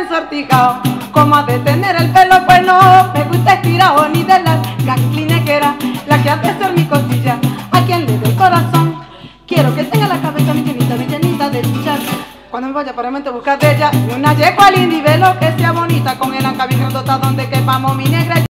desortijado. Como ha de tener el pelo bueno, me gusta estirado, ni de las ganclinequeras, la que hace ser mi costilla, a quien le dé el corazón. Quiero que tenga la cabeza bien llenita de chichar. Cuando me vaya para mente a buscar de ella, una yegua linda y velo que sea bonita, con el anca bien grandota donde quepamos mi negra.